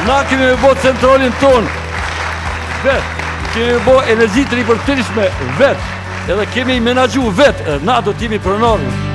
Na kemi me bo centralin ton vetë, kemi me bo energji të ripërtyrishme vetë, edhe kemi i menagju vetë, na do t'jemi pronarën.